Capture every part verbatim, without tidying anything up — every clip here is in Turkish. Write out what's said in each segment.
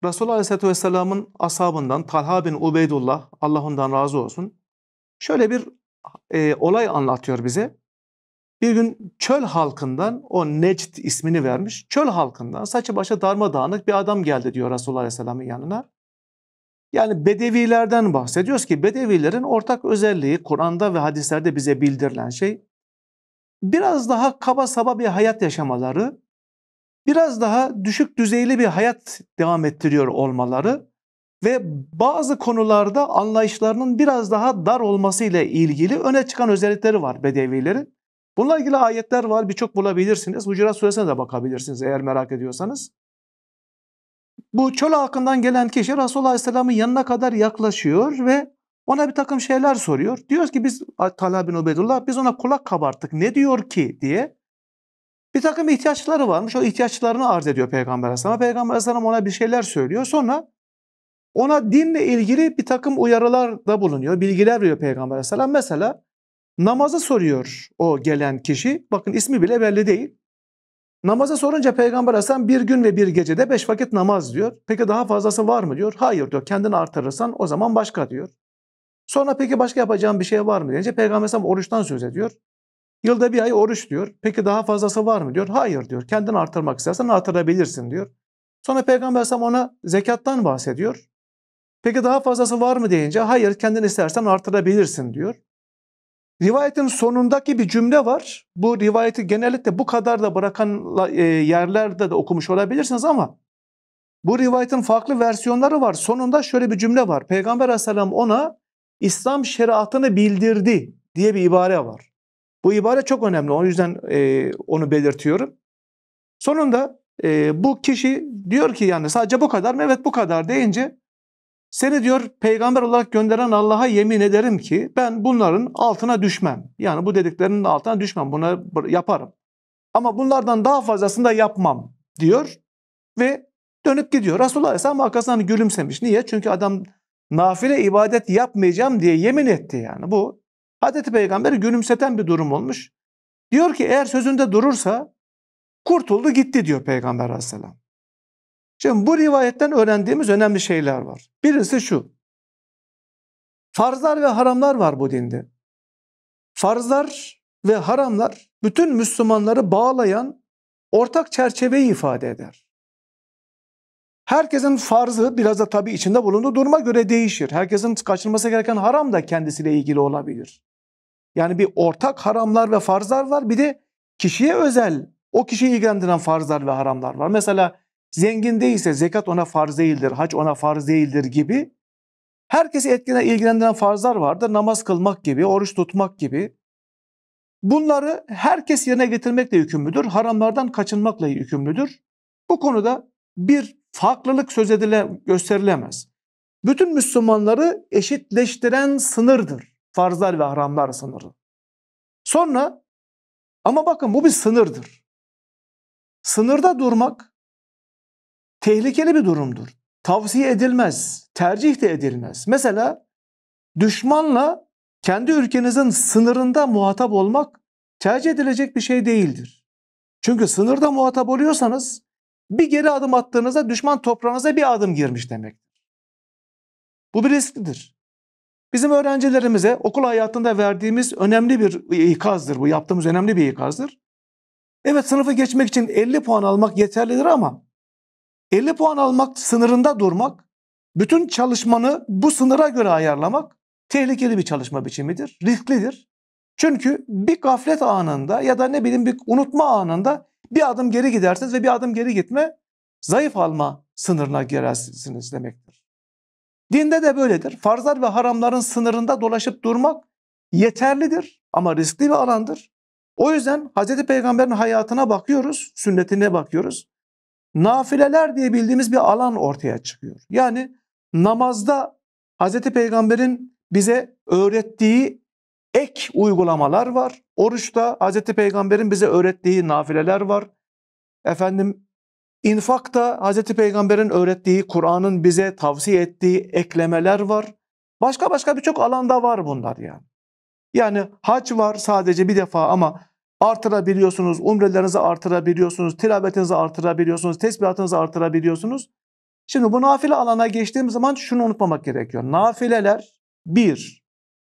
Resulullah Aleyhisselatü Vesselam'ın ashabından Talha bin Ubeydullah, Allah ondan razı olsun, şöyle bir e, olay anlatıyor bize. Bir gün çöl halkından, o Necd ismini vermiş, çöl halkından saçı başı darmadağınık bir adam geldi diyor Resulullah Aleyhisselam'ın yanına. Yani Bedevilerden bahsediyoruz ki Bedevilerin ortak özelliği Kur'an'da ve hadislerde bize bildirilen şey, biraz daha kaba saba bir hayat yaşamaları, biraz daha düşük düzeyli bir hayat devam ettiriyor olmaları ve bazı konularda anlayışlarının biraz daha dar olması ile ilgili öne çıkan özellikleri var Bedevilerin. Bununla ilgili ayetler var, birçok bulabilirsiniz. Hucurat Suresi'ne de bakabilirsiniz eğer merak ediyorsanız. Bu çöl halkından gelen kişi Resulullah Aleyhisselam'ın yanına kadar yaklaşıyor ve ona bir takım şeyler soruyor. Diyor ki biz Talha bin Ubeydullah, biz ona kulak kabarttık, ne diyor ki diye. Bir takım ihtiyaçları varmış, o ihtiyaçlarını arz ediyor Peygamber Aleyhisselam. Peygamber Aleyhisselam ona bir şeyler söylüyor. Sonra ona dinle ilgili bir takım uyarılarda bulunuyor, bilgiler veriyor Peygamber Aleyhisselam. Mesela namazı soruyor o gelen kişi. Bakın ismi bile belli değil. Namazı sorunca Peygamber Aleyhisselam bir gün ve bir gecede beş vakit namaz diyor. Peki daha fazlası var mı diyor. Hayır diyor. Kendini artırırsan o zaman başka diyor. Sonra peki başka yapacağım bir şey var mı deyince Peygamber Aleyhisselam oruçtan söz ediyor. Yılda bir ay oruç diyor. Peki daha fazlası var mı diyor. Hayır diyor. Kendini artırmak istersen artırabilirsin diyor. Sonra Peygamber Aleyhisselam ona zekattan bahsediyor. Peki daha fazlası var mı deyince hayır, kendini istersen artırabilirsin diyor. Rivayetin sonundaki bir cümle var. Bu rivayeti genellikle bu kadar da bırakan yerlerde de okumuş olabilirsiniz ama bu rivayetin farklı versiyonları var. Sonunda şöyle bir cümle var. Peygamber Aleyhisselam ona İslam şeriatını bildirdi diye bir ibare var. Bu ibare çok önemli. O yüzden e, onu belirtiyorum. Sonunda e, bu kişi diyor ki yani sadece bu kadar mı? Evet bu kadar deyince seni diyor peygamber olarak gönderen Allah'a yemin ederim ki ben bunların altına düşmem. Yani bu dediklerinin altına düşmem. Bunu yaparım. Ama bunlardan daha fazlasını da yapmam diyor ve dönüp gidiyor. Resulullah Aleyhisselam arkasından gülümsemiş. Niye? Çünkü adam nafile ibadet yapmayacağım diye yemin etti yani. Bu Hazreti Peygamber'i gülümseten bir durum olmuş. Diyor ki eğer sözünde durursa kurtuldu gitti diyor Peygamber Aleyhisselam. Şimdi bu rivayetten öğrendiğimiz önemli şeyler var. Birisi şu. Farzlar ve haramlar var bu dinde. Farzlar ve haramlar bütün Müslümanları bağlayan ortak çerçeveyi ifade eder. Herkesin farzı biraz da tabii içinde bulunduğu duruma göre değişir. Herkesin kaçınması gereken haram da kendisiyle ilgili olabilir. Yani bir ortak haramlar ve farzlar var. Bir de kişiye özel, o kişiyi ilgilendiren farzlar ve haramlar var. Mesela zengin değilse zekat ona farz değildir, hac ona farz değildir gibi. Herkesi etkilenen, ilgilendiren farzlar vardır. Namaz kılmak gibi, oruç tutmak gibi. Bunları herkes yerine getirmekle yükümlüdür. Haramlardan kaçınmakla yükümlüdür. Bu konuda bir farklılık söz edile, gösterilemez. Bütün Müslümanları eşitleştiren sınırdır. Farzlar ve haramlar sınırı. Sonra ama bakın bu bir sınırdır. Sınırda durmak tehlikeli bir durumdur. Tavsiye edilmez, tercih de edilmez. Mesela düşmanla kendi ülkenizin sınırında muhatap olmak tercih edilecek bir şey değildir. Çünkü sınırda muhatap oluyorsanız bir geri adım attığınızda düşman toprağınıza bir adım girmiş demektir. Bu bir risklidir. Bizim öğrencilerimize okul hayatında verdiğimiz önemli bir ikazdır. Bu yaptığımız önemli bir ikazdır. Evet, sınıfı geçmek için elli puan almak yeterlidir ama elli puan almak sınırında durmak, bütün çalışmanı bu sınıra göre ayarlamak tehlikeli bir çalışma biçimidir, risklidir. Çünkü bir gaflet anında ya da ne bileyim bir unutma anında bir adım geri gidersiniz ve bir adım geri gitme zayıf alma sınırına girersiniz demektir. Dinde de böyledir. Farzlar ve haramların sınırında dolaşıp durmak yeterlidir ama riskli bir alandır. O yüzden Hazreti Peygamber'in hayatına bakıyoruz, sünnetine bakıyoruz. Nafileler diye bildiğimiz bir alan ortaya çıkıyor. Yani namazda Hazreti Peygamber'in bize öğrettiği ek uygulamalar var. Oruçta Hazreti Peygamber'in bize öğrettiği nafileler var. Efendim, infakta Hazreti Peygamber'in öğrettiği, Kur'an'ın bize tavsiye ettiği eklemeler var. Başka başka birçok alanda var bunlar yani. Yani hac var sadece bir defa ama artırabiliyorsunuz, umrelerinizi artırabiliyorsunuz, tilavetinizi artırabiliyorsunuz, tesbihatınızı artırabiliyorsunuz. Şimdi bu nafile alana geçtiğim zaman şunu unutmamak gerekiyor. Nafileler bir,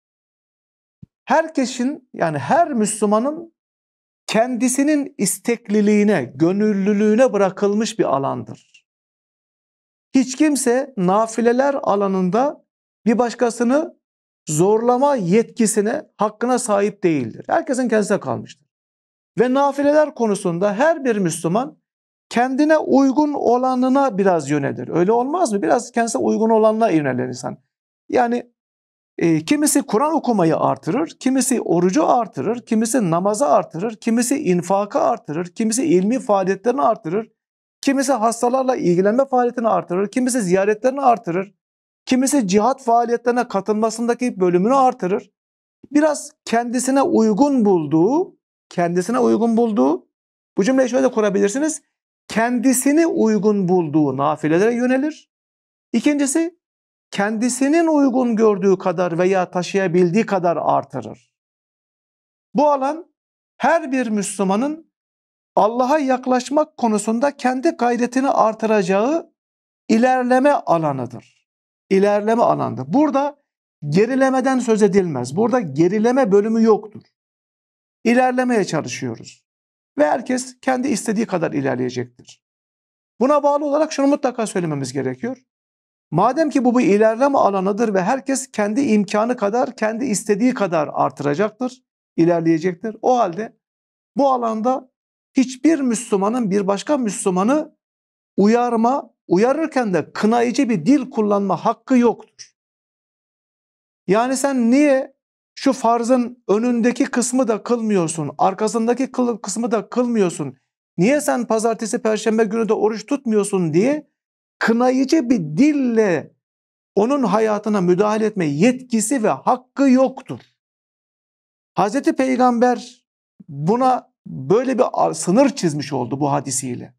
herkesin yani her Müslümanın kendisinin istekliliğine, gönüllülüğüne bırakılmış bir alandır. Hiç kimse nafileler alanında bir başkasını zorlama yetkisine, hakkına sahip değildir. Herkesin kendisine kalmıştır. Ve nafileler konusunda her bir Müslüman kendine uygun olanına biraz yönelir. Öyle olmaz mı? Biraz kendisine uygun olanına yönelir insan. Yani e, kimisi Kur'an okumayı artırır, kimisi orucu artırır, kimisi namazı artırır, kimisi infakı artırır, kimisi ilmi faaliyetlerini artırır, kimisi hastalarla ilgilenme faaliyetini artırır, kimisi ziyaretlerini artırır, kimisi cihat faaliyetlerine katılmasındaki bölümünü artırır. Biraz kendisine uygun bulduğu, kendisine uygun bulduğu, bu cümleyi şöyle de kurabilirsiniz, kendisini uygun bulduğu nafilelere yönelir. İkincisi, kendisinin uygun gördüğü kadar veya taşıyabildiği kadar artırır. Bu alan her bir Müslümanın Allah'a yaklaşmak konusunda kendi gayretini artıracağı ilerleme alanıdır. İlerleme alanıdır. Burada gerilemeden söz edilmez. Burada gerileme bölümü yoktur. İlerlemeye çalışıyoruz. Ve herkes kendi istediği kadar ilerleyecektir. Buna bağlı olarak şunu mutlaka söylememiz gerekiyor. Madem ki bu bir ilerleme alanıdır ve herkes kendi imkanı kadar, kendi istediği kadar artıracaktır, ilerleyecektir. O halde bu alanda hiçbir Müslümanın bir başka Müslümanı uyarma, uyarırken de kınayıcı bir dil kullanma hakkı yoktur. Yani sen niye şu farzın önündeki kısmı da kılmıyorsun, arkasındaki kısmı da kılmıyorsun, niye sen pazartesi, perşembe günü de oruç tutmuyorsun diye kınayıcı bir dille onun hayatına müdahale etme yetkisi ve hakkı yoktur. Hazreti Peygamber buna böyle bir sınır çizmiş oldu bu hadisiyle.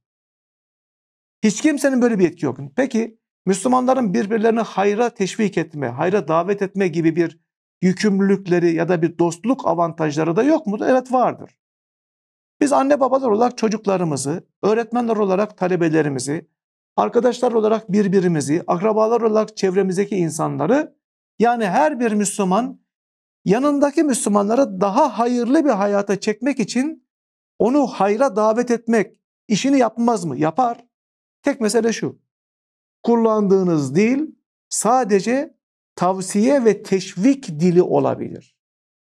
Hiç kimsenin böyle bir yetki yok. Peki Müslümanların birbirlerini hayra teşvik etme, hayra davet etme gibi bir yükümlülükleri ya da bir dostluk avantajları da yok mu? Evet, vardır. Biz anne babalar olarak çocuklarımızı, öğretmenler olarak talebelerimizi, arkadaşlar olarak birbirimizi, akrabalar olarak çevremizdeki insanları, yani her bir Müslüman yanındaki Müslümanları daha hayırlı bir hayata çekmek için onu hayra davet etmek, işini yapmaz mı? Yapar. Tek mesele şu: kullandığınız dil sadece tavsiye ve teşvik dili olabilir.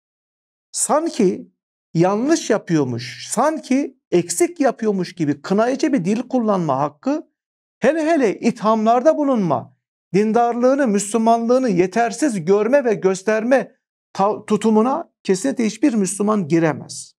Sanki yanlış yapıyormuş, sanki eksik yapıyormuş gibi kınayıcı bir dil kullanma hakkı, hele hele ithamlarda bulunma, dindarlığını, Müslümanlığını yetersiz görme ve gösterme tutumuna kesinlikle hiçbir Müslüman giremez.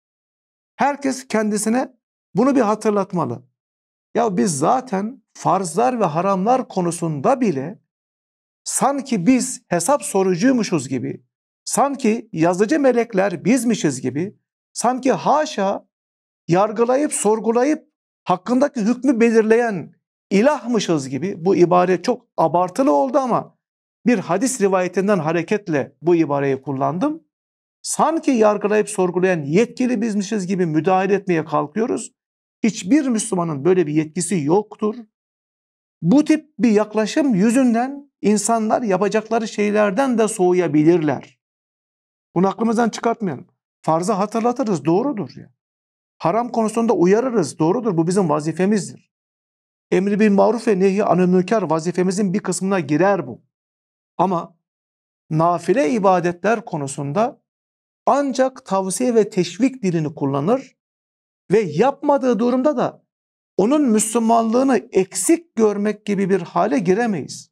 Herkes kendisine bunu bir hatırlatmalı. Ya biz zaten farzlar ve haramlar konusunda bile sanki biz hesap sorucuymuşuz gibi, sanki yazıcı melekler bizmişiz gibi, sanki haşa yargılayıp sorgulayıp hakkındaki hükmü belirleyen ilahmışız gibi, bu ibare çok abartılı oldu ama bir hadis rivayetinden hareketle bu ibareyi kullandım. Sanki yargılayıp sorgulayan yetkili bizmişiz gibi müdahale etmeye kalkıyoruz. Hiçbir Müslümanın böyle bir yetkisi yoktur. Bu tip bir yaklaşım yüzünden insanlar yapacakları şeylerden de soğuyabilirler. Bunu aklımızdan çıkartmayalım. Farzı hatırlatırız, doğrudur ya. Haram konusunda uyarırız, doğrudur. Bu bizim vazifemizdir. Emri bil maruf ve nehy anil münker vazifemizin bir kısmına girer bu. Ama nafile ibadetler konusunda ancak tavsiye ve teşvik dilini kullanır ve yapmadığı durumda da onun Müslümanlığını eksik görmek gibi bir hale giremeyiz.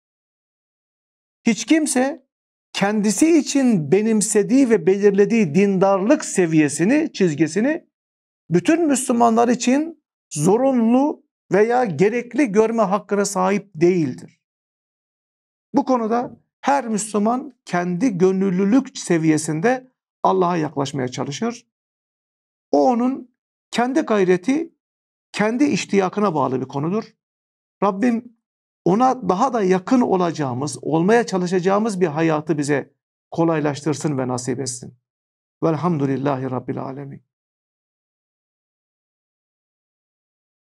Hiç kimse kendisi için benimsediği ve belirlediği dindarlık seviyesini, çizgisini bütün Müslümanlar için zorunlu veya gerekli görme hakkına sahip değildir. Bu konuda her Müslüman kendi gönüllülük seviyesinde Allah'a yaklaşmaya çalışır. O onun kendi gayreti, kendi iştiyakına bağlı bir konudur. Rabbim ona daha da yakın olacağımız, olmaya çalışacağımız bir hayatı bize kolaylaştırsın ve nasip etsin. Velhamdülillahi Rabbil Alemin.